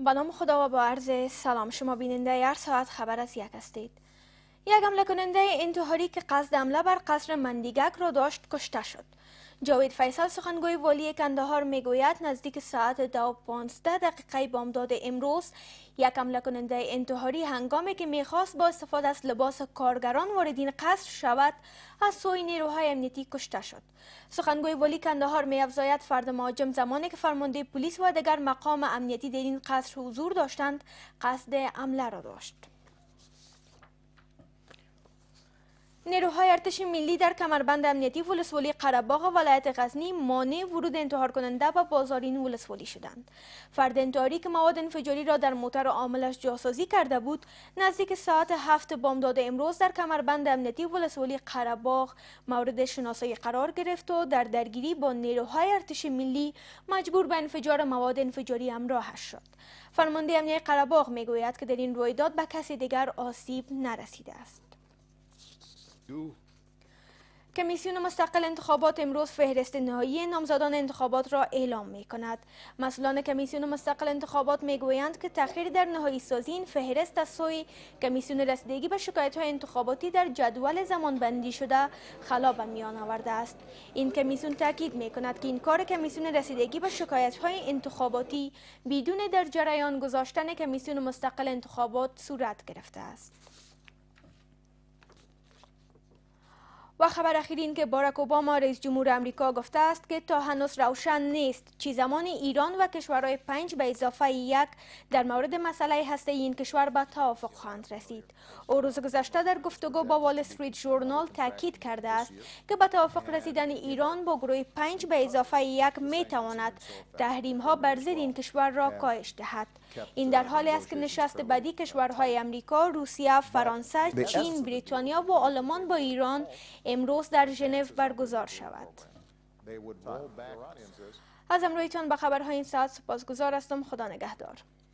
با نام خدا و با عرض سلام. شما بیننده هر ساعت خبر از یک هستید. یک حمله کننده انتحاری که قصد حمله بر قصر مندیگک را داشت کشته شد. جاوید فیصل سخنگوی والی کندهار میگوید نزدیک ساعت 2:15 بامداد امروز یک حمله کننده انتحاری هنگامی که میخواست با استفاده از لباس کارگران وارد این قصر شود از سوی نیروهای امنیتی کشته شد. سخنگوی والی کندهار می‌افزاید فرد مهاجم زمانی که فرمانده پلیس و دیگر مقام امنیتی در این قصر حضور داشتند قصد حمله را داشت. نیروهای ارتش ملی در کمربند امنیتی ولسوالی قره‌باغ ولایت غزنی مانع ورود انتحار کننده به بازارین ولسوالی شدند. فرد انتحاری که مواد انفجاری را در موتر عاملش جاسازی کرده بود نزدیک ساعت 7 بامداد امروز در کمربند امنیتی ولسوالی قره‌باغ مورد شناسایی قرار گرفت و در درگیری با نیروهای ارتش ملی مجبور به انفجار مواد انفجاری همراهش شد. فرمانده امنیتی قره‌باغ میگوید که در این رویداد به کسی دیگر آسیب نرسیده است. کمیسیون مستقل انتخابات امروز فهرست نهایی نامزدان انتخابات را اعلام می کند. مسئولان کمیسیون مستقل انتخابات می گویند که تأخیر در نهایی سازی این فهرست از سوی کمیسیون رسیدگی به شکایت های انتخاباتی در جدول زمانبندی شده خلا به میان آورده است. این کمیسیون تاکید می کند که این کار کمیسیون رسیدگی به شکایت های انتخاباتی بدون در جریان گذاشتن کمیسیون مستقل انتخابات صورت گرفته است. و خبر اخیر این که باراک اوباما رئیس جمهور امریکا گفته است که تا هنوز روشن نیست چه زمان ایران و کشورهای 5 به اضافه 1 در مورد مسئله هسته‌ای این کشور به توافق خواهند رسید. او روز گذشته در گفتگو با وال استریت ژورنال تاکید کرده است که به توافق رسیدن ایران با گروه 5 به اضافه 1 می تواند تحریم ها بر ضد این کشور را کاهش دهد. این در حالی است که نشست بعدی کشورهای امریکا، روسیه، فرانسه، چین، بریتانیا و آلمان با ایران امروز در ژنو برگزار شود. از همراهیتان به خبرهای این ساعت سپاسگزار هستم. خدا نگهدار.